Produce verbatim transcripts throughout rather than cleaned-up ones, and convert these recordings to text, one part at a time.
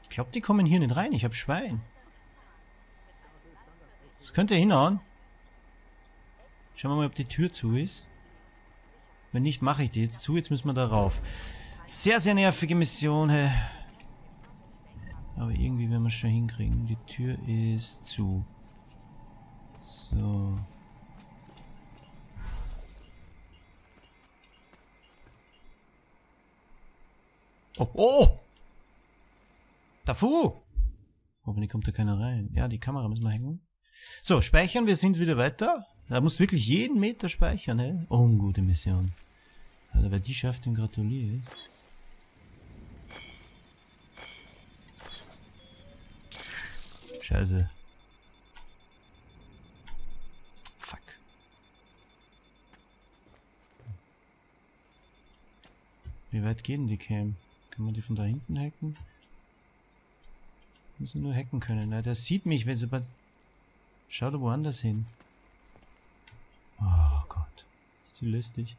Ich glaube, die kommen hier nicht rein. Ich habe Schwein. Das könnte hinhauen. Schauen wir mal, ob die Tür zu ist. Wenn nicht, mache ich die jetzt zu. Jetzt müssen wir da rauf. Sehr, sehr nervige Mission, hä? Aber irgendwie werden wir es schon hinkriegen. Die Tür ist zu. So. Oh, oh! Dafu! Hoffentlich kommt da keiner rein. Ja, die Kamera müssen wir hängen. So, speichern, wir sind wieder weiter. Da musst du wirklich jeden Meter speichern, hä? Ungute Mission. Also, wer die schafft, dem gratuliere. Scheiße. Fuck. Wie weit geht denn die Cam? Kann man die von da hinten hacken? Müssen nur hacken können. Na, der sieht mich, wenn sie bei... Schau da woanders hin. Oh Gott. Ist die lustig.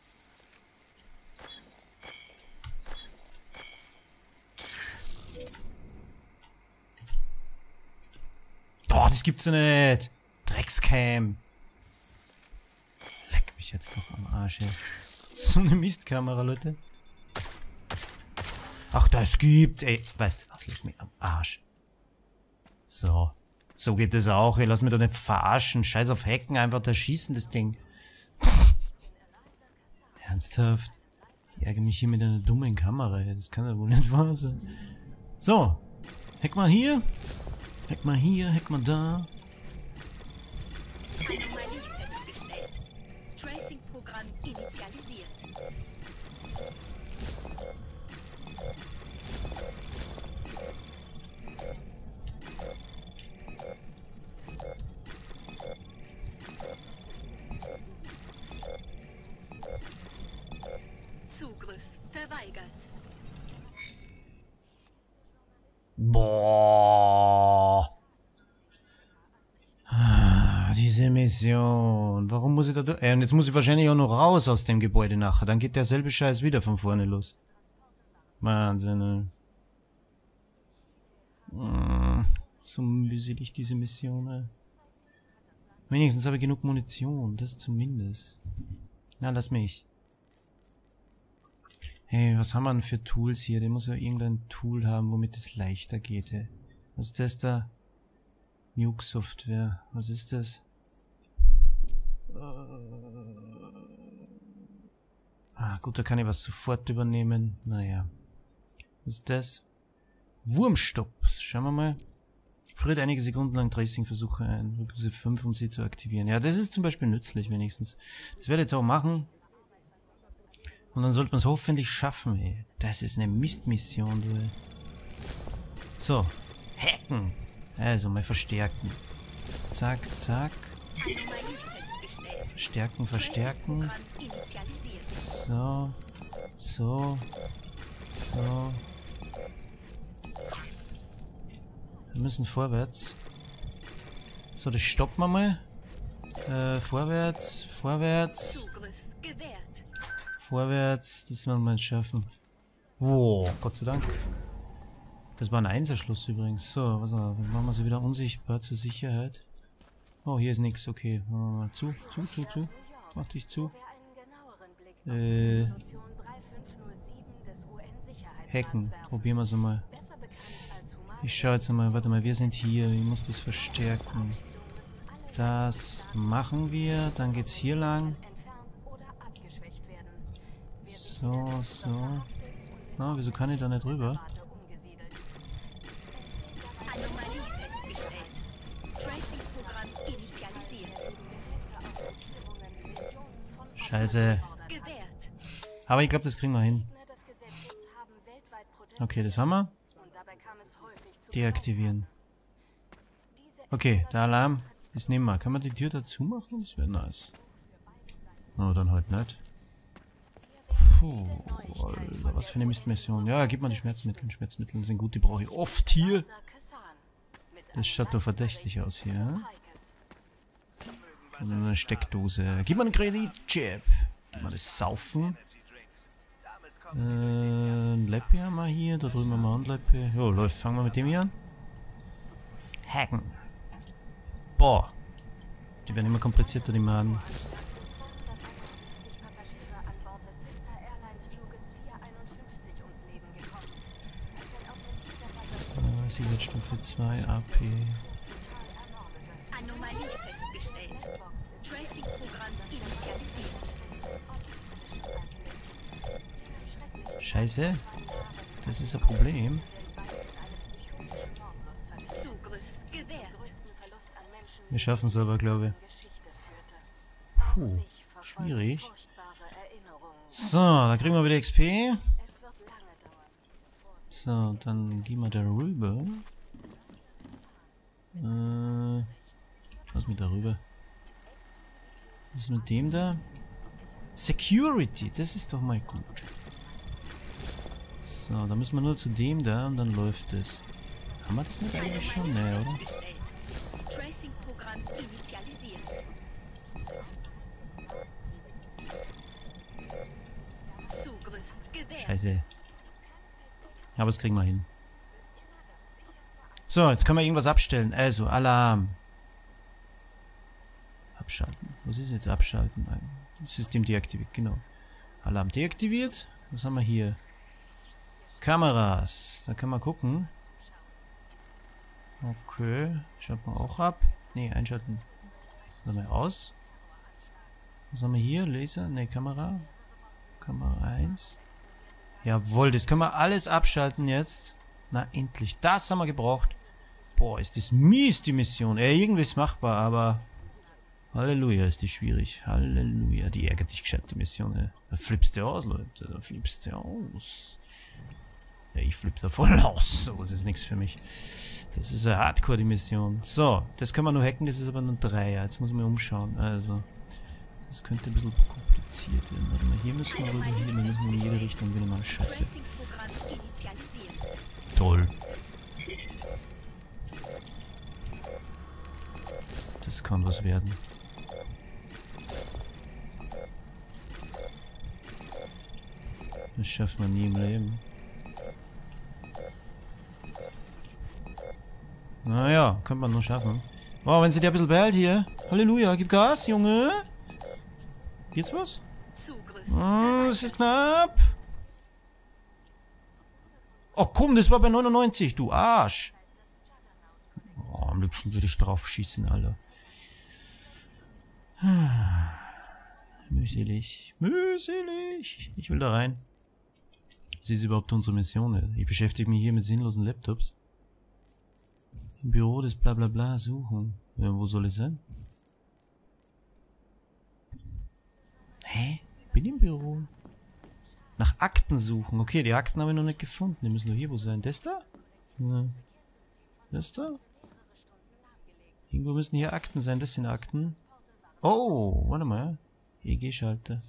Oh, das gibt's ja nicht. Dreckscam. Leck mich jetzt doch am Arsch, ey. So eine Mistkamera, Leute. Ach, das gibt, ey. Weißt du was, leck mich am Arsch. So. So geht das auch, ey. Lass mich doch nicht verarschen. Scheiß auf Hacken, einfach da schießen, das Ding. Ernsthaft? Ich ärgere mich hier mit einer dummen Kamera, ey. Das kann ja wohl nicht wahr sein. So. Hack mal hier. Hack mal hier, hack mal da. Anomalie festgestellt. Tracing-Programm initialisiert. Zugriff verweigert. Boah. Ah, diese Mission. Warum muss ich da... Äh, und jetzt muss ich wahrscheinlich auch noch raus aus dem Gebäude nachher. Dann geht derselbe Scheiß wieder von vorne los. Wahnsinn. Hm, so mühselig diese Mission. Ey. Wenigstens habe ich genug Munition. Das zumindest. Na, lass mich. Hey, was haben wir denn für Tools hier? Der muss ja irgendein Tool haben, womit es leichter geht. Hey. Was ist das da? Nuke-Software. Was ist das? Ah, gut, da kann ich was sofort übernehmen. Naja. Was ist das? Wurmstopp. Schauen wir mal. Friert einige Sekunden lang Tracing-Versuche ein. Drücken Sie fünf, um sie zu aktivieren. Ja, das ist zum Beispiel nützlich wenigstens. Das werde ich jetzt auch machen. Und dann sollte man es hoffentlich schaffen, ey. Das ist eine Mistmission, du, ey. So. Hacken. Also, mal verstärken. Zack, zack. Verstärken, verstärken. So. So. So. Wir müssen vorwärts. So, das stoppen wir mal. Äh, vorwärts, vorwärts. Vorwärts, das werden wir mal schaffen. Wow, Gott sei Dank. Das war ein Einserschluss übrigens. So, was machen wir sie wieder unsichtbar zur Sicherheit. Oh, hier ist nichts. Okay, machen wir mal zu, zu, zu, zu. Mach dich zu. Äh. Hacken. Probieren wir es mal. Ich schaue jetzt mal. Warte mal, wir sind hier. Ich muss das verstärken. Das machen wir. Dann geht's hier lang. So, so. Na, wieso kann ich da nicht rüber? Scheiße. Aber ich glaube, das kriegen wir hin. Okay, das haben wir. Deaktivieren. Okay, der Alarm ist nehmen wir. Kann man die Tür dazu machen? Das wäre nice. Oh, dann halt nicht. Puh, Alter, was für eine Mistmission. Ja, gib mal die Schmerzmittel. Schmerzmittel sind gut, die brauche ich oft hier. Das schaut doch verdächtig aus hier. Und eine Steckdose. Gib mal einen Kreditchip. Gib mal das Saufen. Äh, ein Leppi haben wir hier, da drüben haben wir ein Leppi. Jo, läuft. Fangen wir mit dem hier an. Hacken. Boah. Die werden immer komplizierter, die Maden. Äh, Sicherheitsstufe zwei, A P. Anomalie festgestellt. Tracing-Programm initialisiert. Scheiße. Das ist ein Problem. Zugriff gewährt. Wir schaffen es aber, glaube ich. Puh, schwierig. So, da kriegen wir wieder X P. So, dann gehen wir da rüber. Äh, was mit darüber? Was ist mit dem da? Security, das ist doch mal gut. So, da müssen wir nur zu dem da und dann läuft es. Haben wir das nicht eigentlich schon? Ne, oder? Tracing-Programm initialisiert. Zugriff gewährt. Scheiße. Aber das kriegen wir hin. So, jetzt können wir irgendwas abstellen. Also, Alarm. Abschalten. Was ist jetzt abschalten? System deaktiviert, genau. Alarm deaktiviert. Was haben wir hier? Kameras. Da kann man gucken. Okay. Schalten wir auch ab. Ne, einschalten. Was haben wir aus? Was haben wir hier? Laser? Ne, Kamera. Kamera eins. Jawohl, das können wir alles abschalten jetzt. Na, endlich. Das haben wir gebraucht. Boah, ist das mies, die Mission. Ey, irgendwie ist machbar, aber... Halleluja, ist die schwierig. Halleluja, die ärgert dich gescheit, die Mission. Ey. Da flippst du aus, Leute. Da flippst du aus. Ja, ich flipp da voll aus. So, das ist nichts für mich. Das ist eine Hardcore, die Mission. So, das können wir nur hacken, das ist aber nur drei. Jetzt muss man umschauen. Also, das könnte ein bisschen kompliziert werden. Warte mal, hier müssen wir rüber, hier, wir müssen in jede Richtung wieder mal. Scheiße. Toll. Das kann was werden. Das schafft man nie im Leben. Naja, könnte man nur schaffen. Wow, wenn sie dir ein bisschen behält hier. Halleluja, gib Gas, Junge. Geht's was? Oh, das wird knapp. Oh komm, das war bei neunundneunzig, du Arsch. Oh, am liebsten würde ich drauf schießen, Alter. Mühselig. Mühselig. Ich will da rein. Was ist überhaupt unsere Mission? Ich beschäftige mich hier mit sinnlosen Laptops. Im Büro des Blablabla suchen. Ja, wo soll es sein? Hä? Bin im Büro. Nach Akten suchen. Okay, die Akten habe ich noch nicht gefunden. Die müssen doch hier wo sein. Das da? Ja. Das da? Irgendwo müssen hier Akten sein. Das sind Akten. Oh, warte mal. E G-Schalter.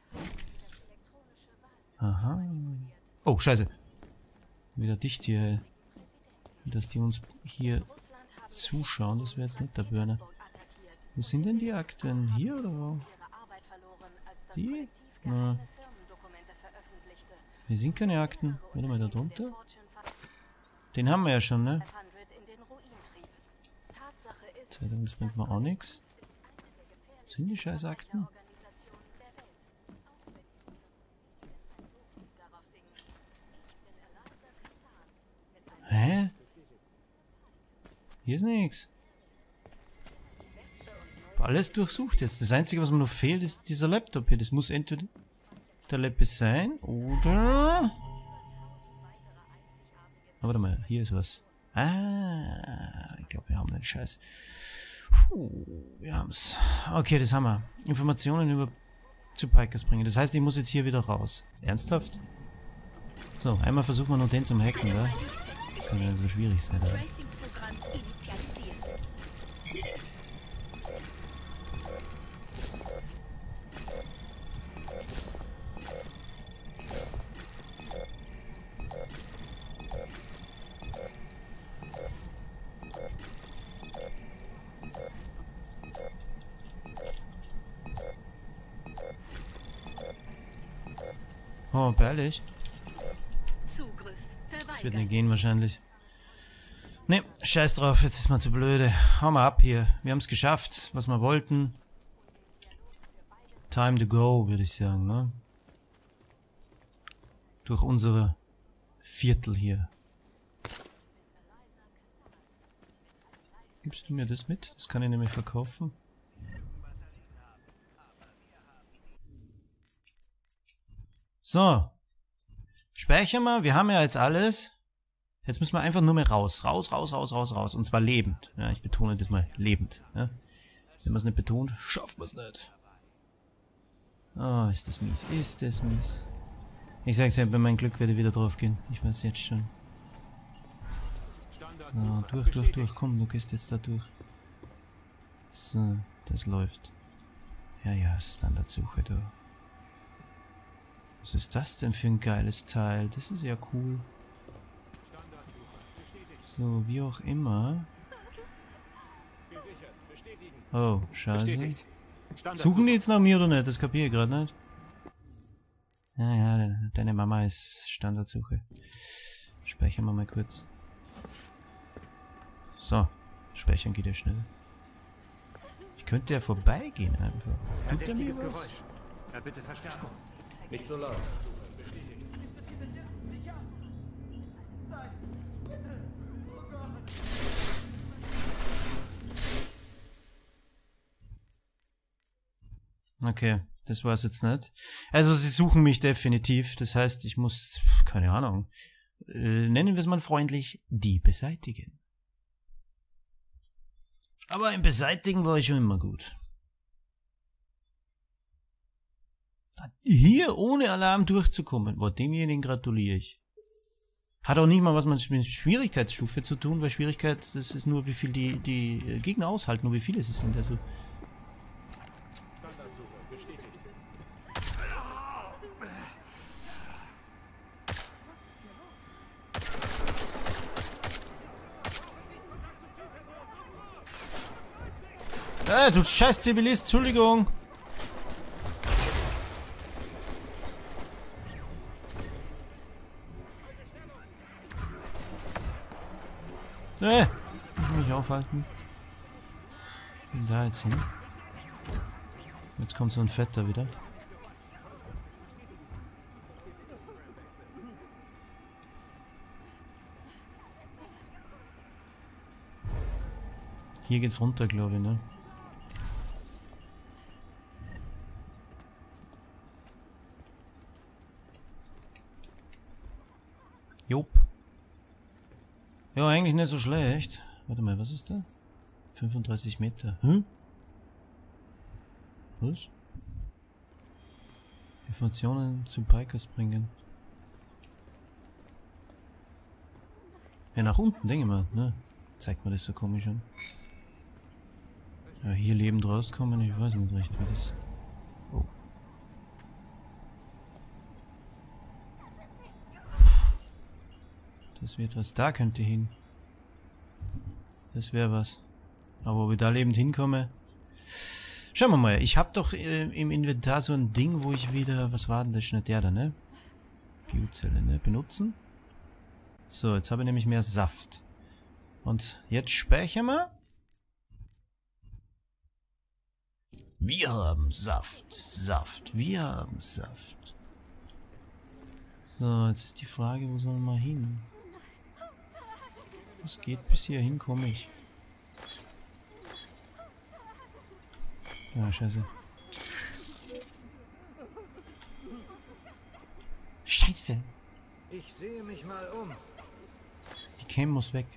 Aha. Oh, scheiße. Wieder dicht hier. Dass die uns hier zuschauen, das wäre jetzt nicht der Burner. Wo sind denn die Akten? Hier oder wo? Die? Na. Hier sind keine Akten. Warte mal, da drunter. Den haben wir ja schon, ne? Zeitung, das bringt mir auch nichts. Sind die scheiß Akten? Hä? Hier ist nichts. Alles durchsucht jetzt. Das Einzige, was mir noch fehlt, ist dieser Laptop hier. Das muss entweder der Laptop sein oder... Oh, warte mal, hier ist was. Ah, ich glaube, wir haben den Scheiß. Puh, wir haben's. Okay, das haben wir. Informationen über zu Pikers bringen. Das heißt, ich muss jetzt hier wieder raus. Ernsthaft? So, einmal versuchen wir nur den zum Hacken, da. Das kann ja so schwierig sein, oder? Oh, ehrlich? Zugriff Das wird verweigert. nicht gehen wahrscheinlich. Ne, scheiß drauf, jetzt ist mal zu blöde. Hau mal ab hier. Wir haben es geschafft, was wir wollten. Time to go, würde ich sagen, ne? Durch unsere Viertel hier. Gibst du mir das mit? Das kann ich nämlich verkaufen. So. Speichern wir. Wir haben ja jetzt alles. Jetzt müssen wir einfach nur mehr raus. Raus, raus, raus, raus, raus. Und zwar lebend. Ja, ich betone das mal lebend. Ja. Wenn man es nicht betont, schafft man es nicht. Oh, ist das mies. Ist das mies. Ich sag's ja, bei meinem Glück werde ich wieder drauf gehen. Ich weiß jetzt schon. Oh, durch, durch, durch. Komm, du gehst jetzt da durch. So, das läuft. Ja, ja, Standardsuche da. Was ist das denn für ein geiles Teil? Das ist ja cool. So, wie auch immer. Oh, scheiße. Suchen die jetzt nach mir oder nicht? Das kapiere ich gerade nicht. Ja, ja, deine Mama ist Standardsuche. Speichern wir mal kurz. So, speichern geht ja schnell. Ich könnte ja vorbeigehen einfach. Tut der mir was? Ja, bitte Verstärkung. Nicht so laut. Okay, das war's jetzt nicht. Also sie suchen mich definitiv. Das heißt, ich muss, keine Ahnung, äh, nennen wir es mal freundlich, die beseitigen. Aber im Beseitigen war ich schon immer gut. Hier ohne Alarm durchzukommen, boah, demjenigen gratuliere ich. Hat auch nicht mal was mit Schwierigkeitsstufe zu tun, weil Schwierigkeit, das ist nur, wie viel die, die Gegner aushalten, nur wie viele es sind. Also Äh, du scheiß Zivilist, Entschuldigung. Äh, ich will mich aufhalten. Ich will da jetzt hin. Jetzt kommt so ein Fetter wieder. Hier geht's runter, glaube ich, ne? Jop. Ja, eigentlich nicht so schlecht. Warte mal, was ist da? fünfunddreißig Meter. Hm? Was? Informationen zu Pikers bringen. Ja, nach unten, denke ich mal, ne? Zeigt mir das so komisch an. Ja, hier lebend rauskommen, ich weiß nicht recht, wie das... Oh. Das wird was. Da könnte hin. Das wäre was. Aber ob ich da lebend hinkomme... Schauen wir mal. Ich habe doch äh, im Inventar so ein Ding, wo ich wieder... Was war denn das? Nicht der da, ne? Viewzelle, ne? Benutzen. So, jetzt habe ich nämlich mehr Saft. Und jetzt speichern wir. Wir haben Saft. Saft. Wir haben Saft. So, jetzt ist die Frage, wo sollen wir hin? Es geht bis hierhin, komme ich. Ja, scheiße. Scheiße! Ich sehe mich mal um. Die Cam muss weg.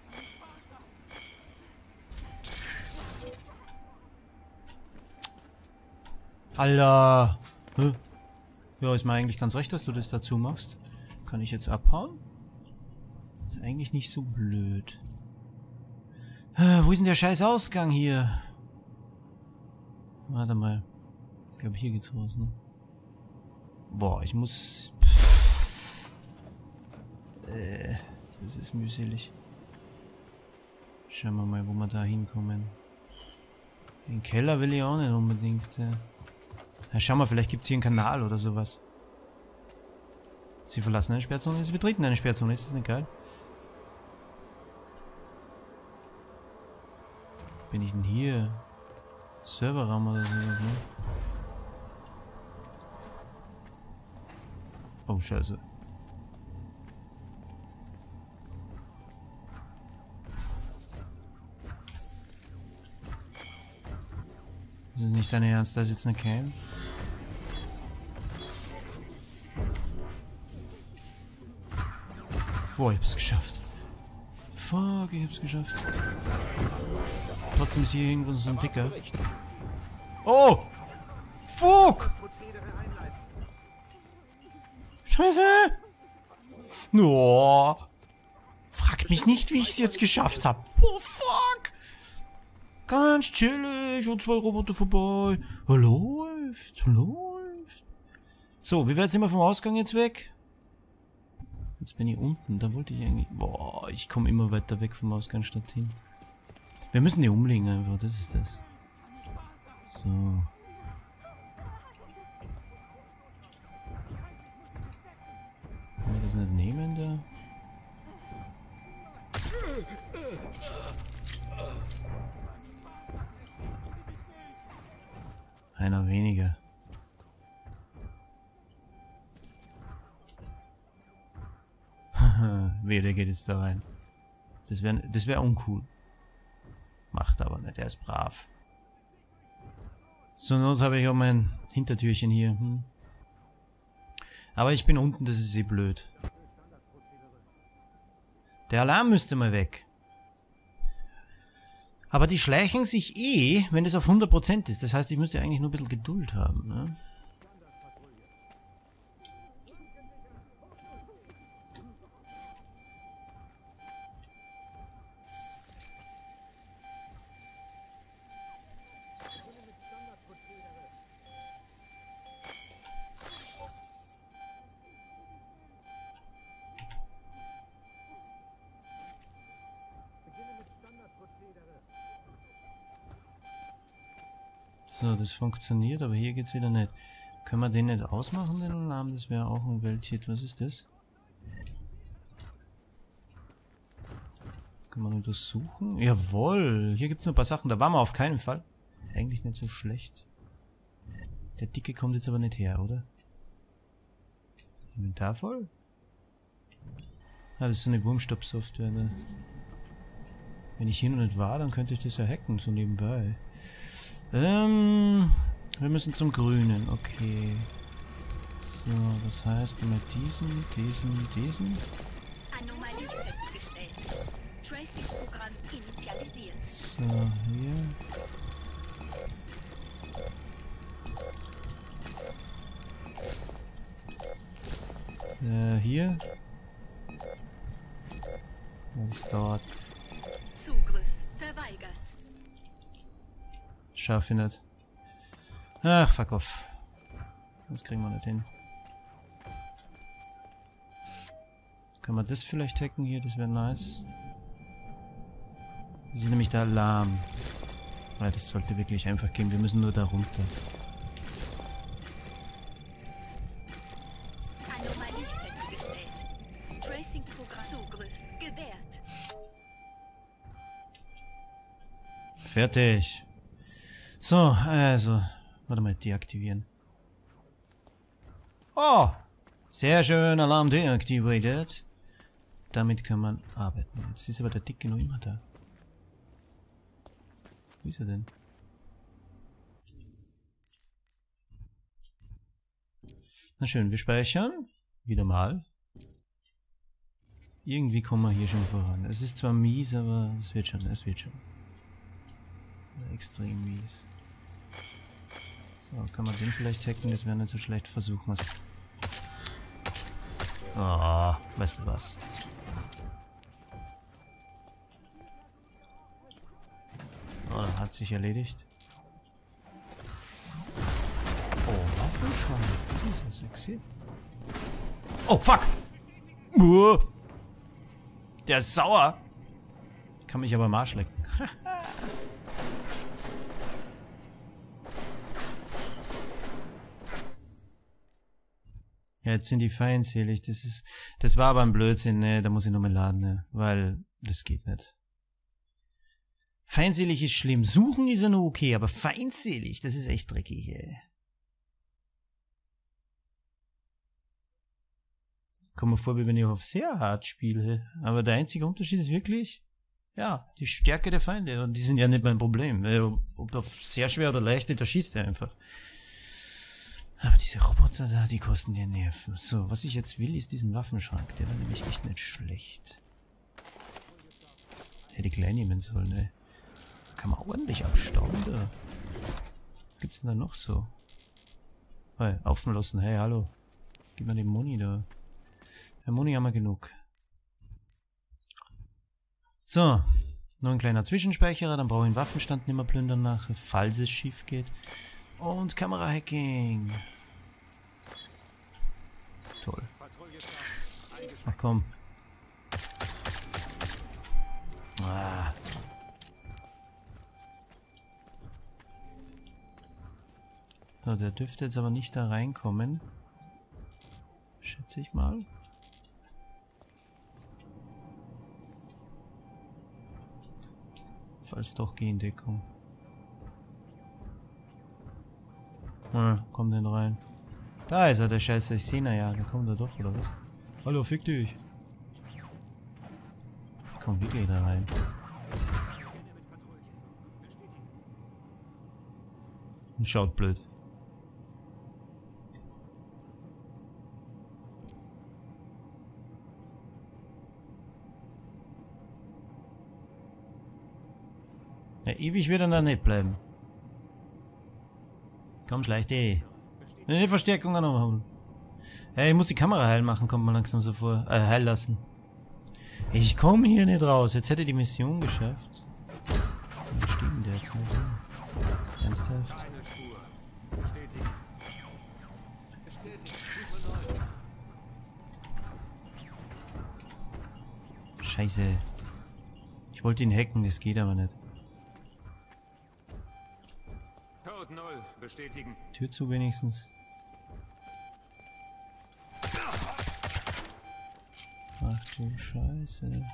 Alter! Hä? Ja, ist mir eigentlich ganz recht, dass du das dazu machst. Kann ich jetzt abhauen? Ist eigentlich nicht so blöd. Äh, wo ist denn der scheiß Ausgang hier? Warte mal. Ich glaube, hier geht's raus, ne? Boah, ich muss... Äh, das ist mühselig. Schauen wir mal, wo wir da hinkommen. Den Keller will ich auch nicht unbedingt. Ja, ja, schau mal, vielleicht gibt's hier einen Kanal oder sowas. Sie verlassen eine Sperrzone, sie betreten eine Sperrzone. Ist das nicht geil? Bin ich denn hier? Serverraum oder sowas, ne? Oh, scheiße. Das ist nicht dein Ernst, da ist jetzt eine Cam. Boah, ich hab's geschafft. Fuck, ich hab's geschafft. Trotzdem ist hier irgendwo so ein Dicker. Oh! Fuck! Scheiße! Oh. Fragt mich nicht, wie ich es jetzt geschafft habe. Oh, fuck! Ganz chillig und zwei Roboter vorbei. Oh, läuft, läuft. So, wie weit sind wir vom Ausgang jetzt weg? Jetzt bin ich unten, da wollte ich eigentlich... Boah, ich komme immer weiter weg vom Ausgang statt hin. Wir müssen die umlegen einfach, das ist das. So. Können wir das nicht nehmen da? Einer weniger. Wehe, der geht jetzt da rein. Das wäre das wär uncool. Macht aber nicht, er ist brav. Zur Not habe ich auch mein Hintertürchen hier. Hm. Aber ich bin unten, das ist eh blöd. Der Alarm müsste mal weg. Aber die schleichen sich eh, wenn das auf hundert Prozent ist. Das heißt, ich müsste eigentlich nur ein bisschen Geduld haben. Ne? So, das funktioniert, aber hier geht's wieder nicht. Können wir den nicht ausmachen, den Alarm? Das wäre auch ein Welthit. Was ist das? Kann man untersuchen? Jawohl! Hier gibt's noch ein paar Sachen. Da waren wir auf keinen Fall. Eigentlich nicht so schlecht. Der Dicke kommt jetzt aber nicht her, oder? Inventar voll? Ah, das ist so eine Wurmstopp-Software. Ne? Wenn ich hier noch nicht war, dann könnte ich das ja hacken, so nebenbei. Ähm, wir müssen zum Grünen, okay. So, das heißt immer diesen, diesen, diesen. Anomalie festgestellt. Tracing-Programm initialisiert. So, hier. Äh, hier. Das dauert. Zugriff verweigert. Schaff ich nicht. Ach, fuck off. Das kriegen wir nicht hin. Kann man das vielleicht hacken hier? Das wäre nice. Das ist nämlich der Alarm. Ja, das sollte wirklich einfach gehen. Wir müssen nur da runter. Anomalie festgestellt. Tracing-Programm Zugriff gewährt. Fertig. So, also, warte mal, deaktivieren. Oh, sehr schön, Alarm deaktiviert. Damit kann man arbeiten. Jetzt ist aber der Dicke noch immer da. Wo ist er denn? Na schön, wir speichern. Wieder mal. Irgendwie kommen wir hier schon voran. Es ist zwar mies, aber es wird schon, es wird schon. Extrem mies. So, kann man den vielleicht hacken? Das wäre nicht so schlecht. Versuchen wir es. Oh, weißt du was? Oh, hat sich erledigt. Oh, Waffenschrank. Das ist ja sexy. Oh, fuck! Uah. Der ist sauer. Kann mich aber am Arsch lecken. Ja, jetzt sind die feindselig. Das ist, das war aber ein Blödsinn, ne? Da muss ich nochmal laden, ne? Weil das geht nicht. Feindselig ist schlimm. Suchen ist ja nur okay, aber feindselig, das ist echt dreckig, ey. Kommt mir vor, wie wenn ich auf sehr hart spiele. Aber der einzige Unterschied ist wirklich, ja, die Stärke der Feinde. Und die sind ja nicht mein Problem. Ob auf sehr schwer oder leicht, da schießt er einfach. Aber diese Roboter da, die kosten dir Nerven. So, was ich jetzt will, ist diesen Waffenschrank. Der war nämlich echt nicht schlecht. Hätte ich klein nehmen sollen, ey. Kann man ordentlich abstauben, da. Was gibt's denn da noch so? Hey, offen lassen. Hey, hallo. Gib mir den Moni da. Der Moni haben wir genug. So. Noch ein kleiner Zwischenspeicherer. Dann brauche ich den Waffenstand nicht mehr plündern nachher, falls es schief geht. Und Kamera-Hacking. Toll. Ach komm. Ah. So, der dürfte jetzt aber nicht da reinkommen. Schätze ich mal. Falls doch, geh in Deckung. Ah, komm denn rein. Da ist er, der Scheiße. Ich sehe ihn ja. Da kommt er doch, oder was? Hallo, fick dich. Komm wirklich da rein. Und schaut blöd. Ja, ewig wird er da nicht bleiben. Komm, schleich dich. Eine Verstärkung anhauen. Ja, ich muss die Kamera heil machen, kommt man langsam so vor. Äh, heil lassen. Ich komme hier nicht raus. Jetzt hätte die Mission geschafft. Wo steht denn der jetzt nicht? Ernsthaft? Scheiße. Ich wollte ihn hacken, das geht aber nicht. Code null, bestätigen. Tür zu wenigstens. Ach du Scheiße.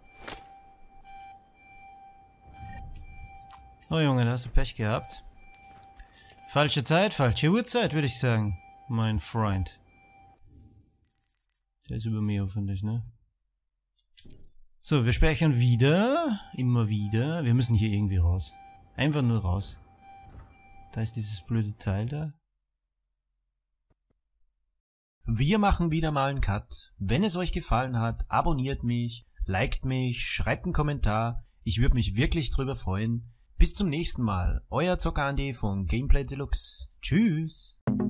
Oh Junge, da hast du Pech gehabt. Falsche Zeit, falsche Uhrzeit, würde ich sagen. Mein Freund. Der ist über mir hoffentlich, ne? So, wir speichern wieder. Immer wieder. Wir müssen hier irgendwie raus. Einfach nur raus. Da ist dieses blöde Teil da. Wir machen wieder mal einen Cut. Wenn es euch gefallen hat, abonniert mich, liked mich, schreibt einen Kommentar. Ich würde mich wirklich drüber freuen. Bis zum nächsten Mal. Euer Zocker Andi von Gameplay Deluxe. Tschüss.